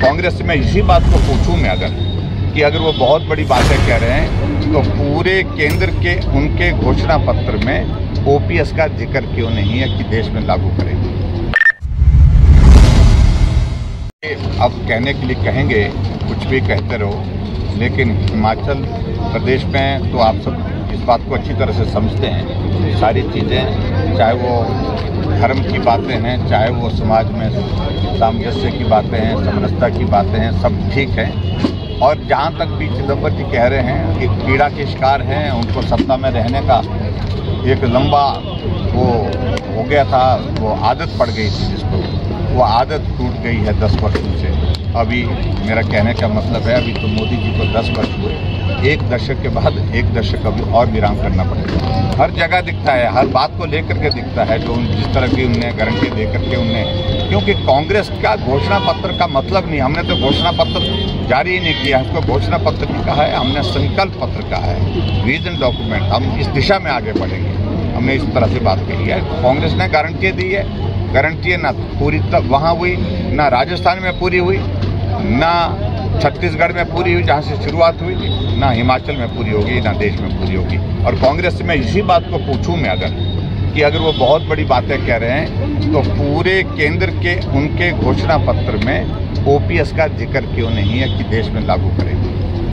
कांग्रेस से मैं इसी बात को पूछूं मैं अगर वो बहुत बड़ी बातें कह रहे हैं तो पूरे केंद्र के उनके घोषणा पत्र में ओपीएस का जिक्र क्यों नहीं है कि देश में लागू करेंगे। अब कहने के लिए कहेंगे कुछ भी कहते रहो, लेकिन हिमाचल प्रदेश में तो आप सब इस बात को अच्छी तरह से समझते हैं। सारी चीज़ें, चाहे वो धर्म की बातें हैं, चाहे वो समाज में सामंजस्य की बातें हैं, समरसता की बातें हैं, सब ठीक है। और जहाँ तक भी चिदंबर जी कह रहे हैं कि पीड़ा के शिकार हैं, उनको सत्ता में रहने का एक लंबा वो हो गया था, वो आदत पड़ गई थी जिसको, वो आदत टूट गई है 10 वर्षों से। अभी मेरा कहने का मतलब है, अभी तो मोदी जी को 10 वर्ष हुए, 1 दशक के बाद 1 दशक अभी और विराम करना पड़ेगा। हर जगह दिखता है, हर बात को लेकर के दिखता है, जो जिस तरह की उनने गारंटी दे करके उनने, क्योंकि कांग्रेस का घोषणा पत्र का मतलब नहीं, हमने तो घोषणा पत्र जारी ही नहीं किया, उसको घोषणा पत्र नहीं कहा है, हमने संकल्प पत्र कहा है, विजन डॉक्यूमेंट। हम इस दिशा में आगे बढ़ेंगे, हमने इस तरह से बात कही है। कांग्रेस ने गारंटी दी है, गारंटी ना पूरी वहाँ हुई, ना राजस्थान में पूरी हुई, ना छत्तीसगढ़ में पूरी हुई जहाँ से शुरुआत हुई थी, ना हिमाचल में पूरी होगी, ना देश में पूरी होगी। और कांग्रेस से मैं इसी बात को पूछूं मैं अगर वो बहुत बड़ी बातें कह रहे हैं तो पूरे केंद्र के उनके घोषणा पत्र में ओपीएस का जिक्र क्यों नहीं है कि देश में लागू करेंगे।